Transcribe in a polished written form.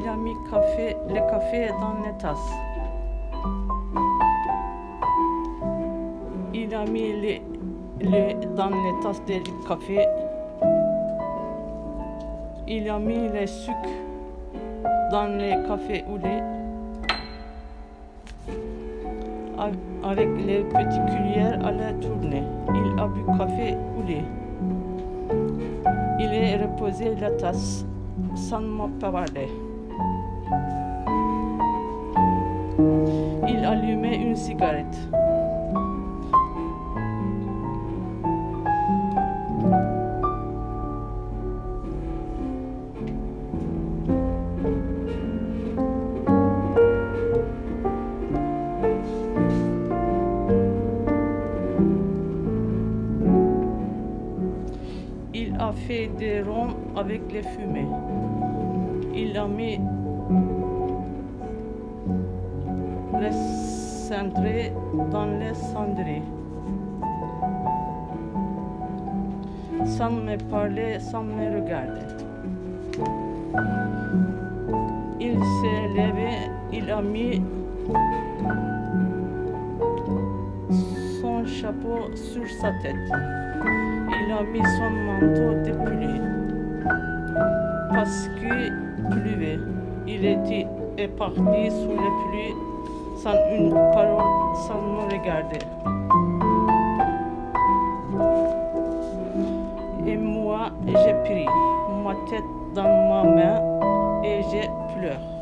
a mis le café dans les tasses. Il a mis dans les tasses de café. Il a mis le sucre dans les cafés au lait. Avec les petites cuillères à la tournée. Il a bu café au lait. Il est reposé la tasse sans me parler. Il allumait une cigarette. Il a fait des ronds avec les fumées. Il a mis les cendriers dans les cendriers. Sans me parler, sans me regarder. Il s'est levé, il a mis son chapeau sur sa tête. Il a mis son manteau de pluie parce qu'il pleuvait. Il est parti sous la pluie sans une parole, sans me regarder. Et moi, j'ai pris ma tête dans ma main et j'ai pleuré.